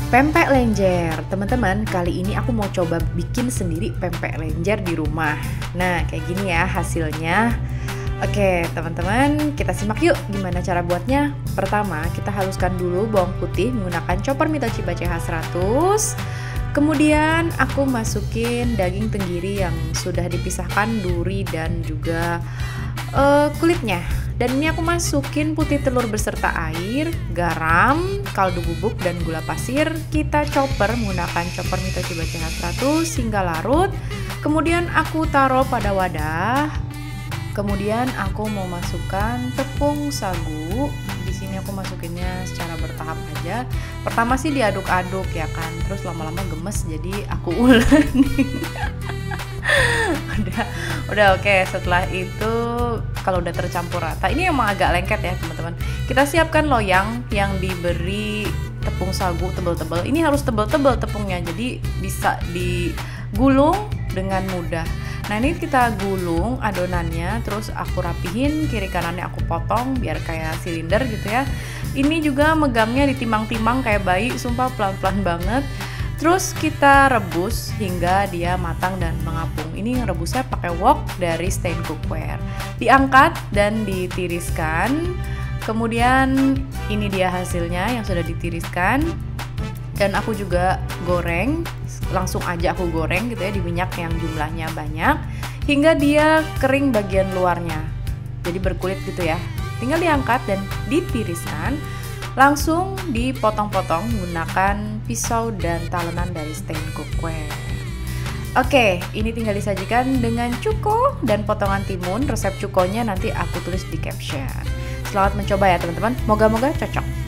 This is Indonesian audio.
Pempek lenjer, teman-teman. Kali ini aku mau coba bikin sendiri pempek lenjer di rumah. Nah, kayak gini ya hasilnya. Oke, teman-teman, kita simak yuk gimana cara buatnya. Pertama, kita haluskan dulu bawang putih menggunakan chopper Mitochi CH100. Kemudian aku masukin daging tenggiri yang sudah dipisahkan duri dan juga kulitnya. Dan ini aku masukin putih telur beserta air, garam, kaldu bubuk, dan gula pasir. Kita chopper menggunakan chopper Mitochi CH100 hingga larut. Kemudian aku taruh pada wadah. Kemudian aku mau masukkan tepung sagu. Di sini aku masukinnya secara bertahap aja. Pertama sih diaduk-aduk ya kan. Terus lama-lama gemes jadi aku uleni. udah oke. Setelah itu kalau udah tercampur rata, ini emang agak lengket ya teman-teman. Kita siapkan loyang yang diberi tepung sagu tebal-tebal. Ini harus tebal-tebal tepungnya, jadi bisa digulung dengan mudah. Nah, ini kita gulung adonannya, terus aku rapihin, kiri kanannya aku potong biar kayak silinder gitu ya. Ini juga megangnya ditimang-timang kayak bayi, sumpah pelan-pelan banget. Terus kita rebus hingga dia matang dan mengapung. Ini rebusnya pakai wok dari Stain Cookware. Diangkat dan ditiriskan. Kemudian ini dia hasilnya yang sudah ditiriskan. Dan aku juga goreng, langsung aja aku goreng gitu ya di minyak yang jumlahnya banyak hingga dia kering bagian luarnya. Jadi berkulit gitu ya. Tinggal diangkat dan ditiriskan. Langsung dipotong-potong menggunakan pisau dan talenan dari Stain Cookware. Oke, ini tinggal disajikan dengan cuko dan potongan timun. Resep cukonya nanti aku tulis di caption. Selamat mencoba ya teman-teman. Moga-moga cocok.